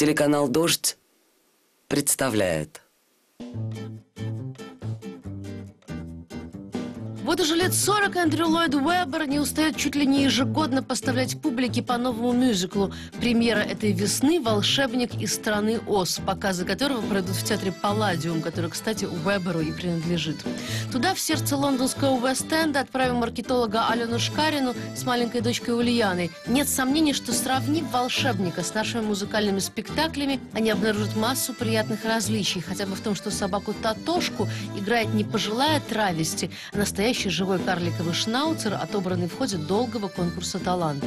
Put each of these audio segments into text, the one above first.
Телеканал «Дождь» представляет. Вот уже лет 40 Эндрю Ллойд Уэббер не устает чуть ли не ежегодно поставлять публике по новому мюзиклу. Премьера этой весны «Волшебник из страны Оз», показы которого пройдут в театре «Палладиум», который, кстати, Уэбберу и принадлежит. Туда, в сердце лондонского Уэст-Энда, отправим маркетолога Алену Шкарину с маленькой дочкой Ульяной. Нет сомнений, что, сравнив «Волшебника» с нашими музыкальными спектаклями, они обнаружат массу приятных различий. Хотя бы в том, что собаку Татошку играет не пожилая травести, а настоящий живой карликовый шнауцер, отобранный в ходе долгого конкурса талантов.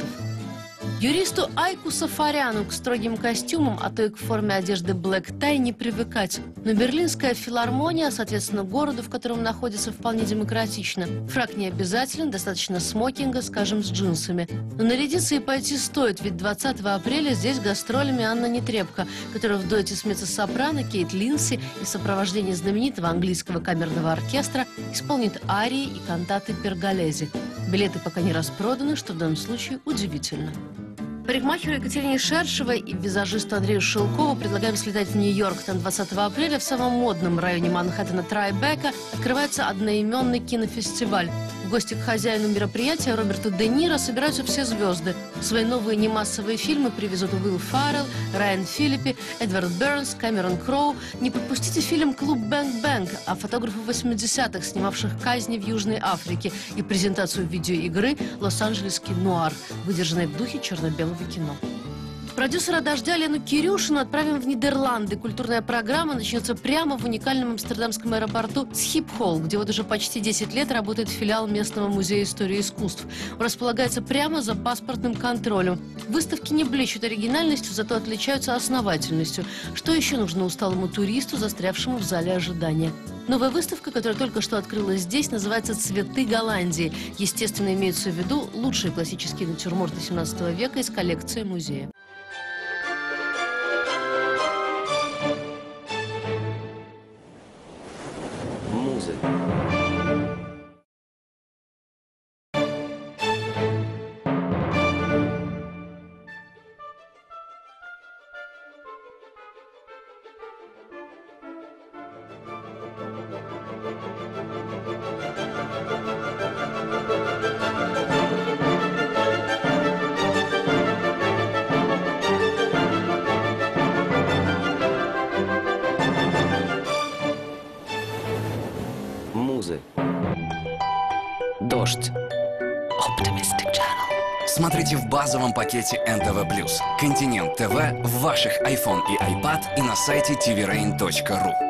Юристу Айку Сафаряну к строгим костюмам, а то и к форме одежды Black Tie не привыкать. Но Берлинская филармония, соответственно, городу, в котором находится, вполне демократично. Фрак не обязателен, достаточно смокинга, скажем, с джинсами. Но нарядиться и пойти стоит, ведь 20 апреля здесь гастролями Анна Нетребко, которая в дуэте с меццо-сопрано Кейт Линси и в сопровождении знаменитого английского камерного оркестра исполнит арии и кантаты Перголези. Билеты пока не распроданы, что в данном случае удивительно. Парикмахеру Екатерине Шершевой и визажисту Андрею Шелкову предлагаем слетать в Нью-Йорк. Там 20 апреля в самом модном районе Манхэттена Трайбека открывается одноименный кинофестиваль. В гости к хозяину мероприятия Роберту Де Ниро собираются все звезды. Свои новые немассовые фильмы привезут Уилл Фаррелл, Райан Филиппи, Эдвард Бернс, Камерон Кроу. Не пропустите фильм «Клуб Бэнг-Бэнг» о фотографах 80-х, снимавших казни в Южной Африке, и презентацию видеоигры «Лос-Анджелесский нуар», выдержанной в духе черно-белого кино. Продюсера «Дождя» Лену Кирюшину отправим в Нидерланды. Культурная программа начнется прямо в уникальном амстердамском аэропорту Схипхол, где вот уже почти 10 лет работает филиал местного музея истории искусств. Он располагается прямо за паспортным контролем. Выставки не блещут оригинальностью, зато отличаются основательностью. Что еще нужно усталому туристу, застрявшему в зале ожидания? Новая выставка, которая только что открылась здесь, называется «Цветы Голландии». Естественно, имеются в виду лучшие классические натюрморты 17 века из коллекции музея. Музыка. Музы. Дождь. Optimistic Channel. Смотрите в базовом пакете НТВ+. Континент ТВ в ваших iPhone и iPad и на сайте tvrain.ru.